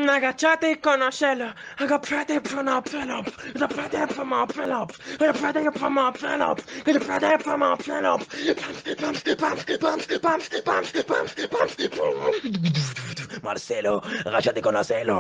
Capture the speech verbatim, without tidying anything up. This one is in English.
Agachate con Marcelo. I got ready for my Philip. The ready for my Philip. The ready for my Philip. The ready for my Philip. Marcelo, agachate con Marcelo.